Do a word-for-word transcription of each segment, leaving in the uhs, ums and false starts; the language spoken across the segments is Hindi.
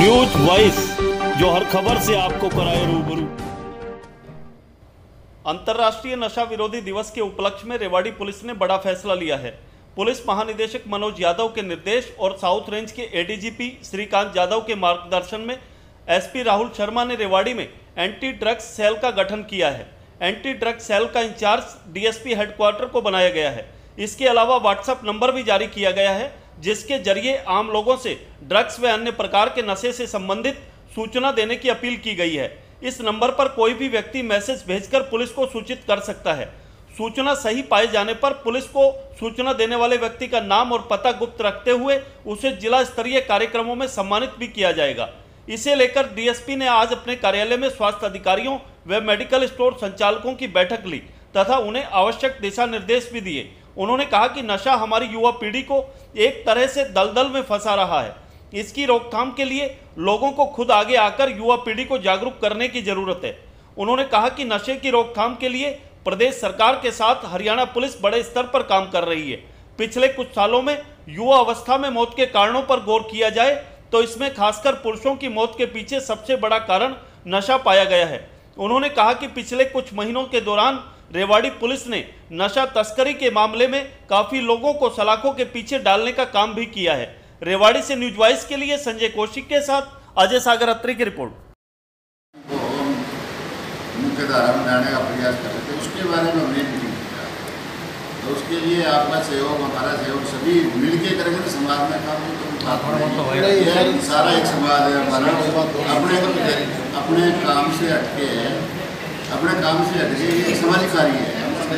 न्यूज वॉइस, जो हर खबर से आपको कराए रूबरू। अंतर्राष्ट्रीय नशा विरोधी दिवस के उपलक्ष्य में रेवाड़ी पुलिस ने बड़ा फैसला लिया है। पुलिस महानिदेशक मनोज यादव के निर्देश और साउथ रेंज के एडीजीपी श्रीकांत यादव के मार्गदर्शन में एसपी राहुल शर्मा ने रेवाड़ी में एंटी ड्रग्स सेल का गठन किया है। एंटी ड्रग्स सेल का इंचार्ज डीएसपी हेडक्वार्टर को बनाया गया है। इसके अलावा व्हाट्सएप नंबर भी जारी किया गया है, जिसके जरिए आम लोगों से ड्रग्स व अन्य प्रकार के नशे से संबंधित सूचना देने की अपील की गई है। इस नंबर पर कोई भी व्यक्ति मैसेज भेजकर पुलिस को सूचित कर सकता है। सूचना सही पाए जाने पर पुलिस को सूचना देने वाले व्यक्ति का नाम और पता गुप्त रखते हुए उसे जिला स्तरीय कार्यक्रमों में सम्मानित भी किया जाएगा। इसे लेकर डीएसपी ने आज अपने कार्यालय में स्वास्थ्य अधिकारियों व मेडिकल स्टोर संचालकों की बैठक ली तथा उन्हें आवश्यक दिशा निर्देश भी दिए। उन्होंने कहा कि नशा हमारी युवा पीढ़ी को एक तरह से दलदल में फंसा रहा है। इसकी रोकथाम के लिए लोगों को खुद आगे आकर युवा पीढ़ी को जागरूक करने की जरूरत है। उन्होंने कहा कि नशे की रोकथाम के लिए प्रदेश सरकार के साथ हरियाणा पुलिस बड़े स्तर पर काम कर रही है। पिछले कुछ सालों में युवा अवस्था में मौत के कारणों पर गौर किया जाए तो इसमें खासकर पुरुषों की मौत के पीछे सबसे बड़ा कारण नशा पाया गया है। उन्होंने कहा कि पिछले कुछ महीनों के दौरान रेवाड़ी पुलिस ने नशा तस्करी के मामले में काफी लोगों को सलाखों के पीछे डालने का काम भी किया है। रेवाड़ी से न्यूज वॉइस के लिए संजय कौशिक के साथ अजय सागर अत्री की रिपोर्ट। मुख्य धारा में लाने का प्रयास कर रहे थे, उसके बारे में हमने मीटिंग किया। तो उसके लिए आपका सहयोग, हमारा सहयोग, सभी मिलके करेंगे तो समाज में काम तो सारा एक समाज है हमारा। अपने अपने काम से हटके अपने काम से हटके एक सामाजिक कार्य है,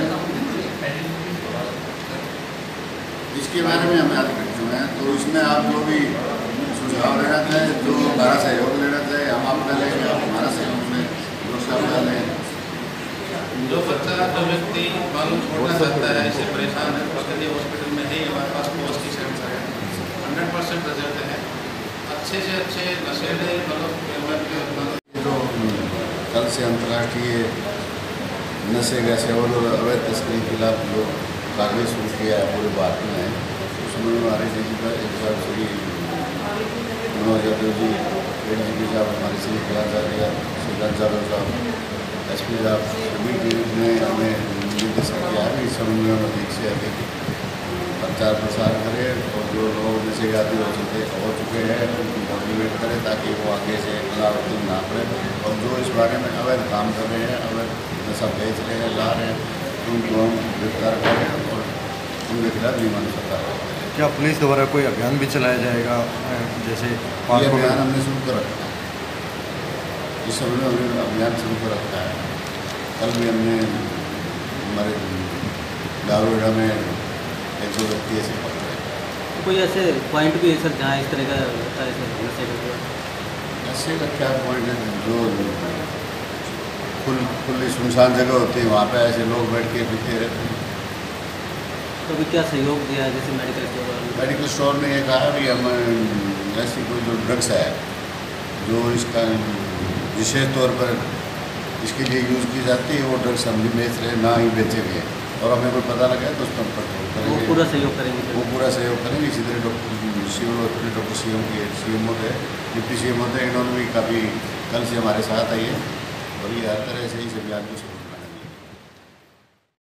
इसके बारे में हमें आज इकट्ठे हुए हैं। तो इसमें आप जो भी सुझाव लेना चाहें, जो हमारा सहयोग लेना चाहे, हम आपका लेंगे, आप हमारा सहयोग में प्रोत्साहन डालें। जो बच्चा जो व्यक्ति मालूम छोड़ना चाहता है, इससे परेशान है, पकड़िए हॉस्पिटल में है, हमारे पास पौष्टिक सेंटर है, हंड्रेड परसेंट रिजल्ट है। अच्छे से अच्छे नशेले मतलब जो कल से अंतर्राष्ट्रीय नशे का सेवन और अवैध तस्करी के खिलाफ जो कार्रवाई शुरू किया है पूरे भारत में, उसमें हमारे डी जी का एक साहब Shri Manoj Yadav ji, AD G P साहब हमारे श्री श्रीकांत यादव साहब, एस पी साहब, सभी टीम ने हमें निर्देशित किया है इस संबंध में अधिक से अधिक प्रचार प्रसार करें और जो लोग नशे के आदि हो चुके हो चुके हैं उनको मोटिवेट करें ताकि वो आगे से अलाउद्दीन ना पड़े। और जो इस बारे में अवैध काम कर रहे हैं, अवैध नशा बेच रहे हैं, ला रहे हैं, उनको हम गिरफ्तार करें और उनके खिलाफ नियमानुसार कार्रवाई करें। क्या पुलिस द्वारा कोई अभियान भी चलाया जाएगा? जैसे ये अभियान हमने शुरू कर रखा है, इस समय में हमने अभियान शुरू कर रखा है। कल भी हमने हमारे दारूगढ़ में एक दो व्यक्ति ऐसे पकड़े। कोई ऐसे पॉइंट भी है सर जहाँ इस तरह का होता है? नशे का नशे का क्या पॉइंट है? जो खुल खुली सुनसान जगह होती है वहाँ पे ऐसे लोग बैठ के पीते रहते हैं। तो अभी क्या सहयोग दिया है जैसे मेडिकल स्टोर? मेडिकल स्टोर ने ये कहा कि हम ऐसी कोई जो ड्रग्स है जो इसका विशेष तौर पर इसके लिए यूज़ की जाती है, वो ड्रग्स हम भी बेच रहे हैं, ना ही बेचे हुए हैं, और हमें कोई पता लगा तो उस पर करेंगे, वो पूरा सहयोग करेंगे वो पूरा सहयोग करेंगे। इसी तरह doctor civil hospital doctor C M के सी एम होते हैं, डिप्टी सी एम होते हैं, इन्होंने भी काफ़ी कल से हमारे साथ आई है और ये हर तरह से इस अभियान को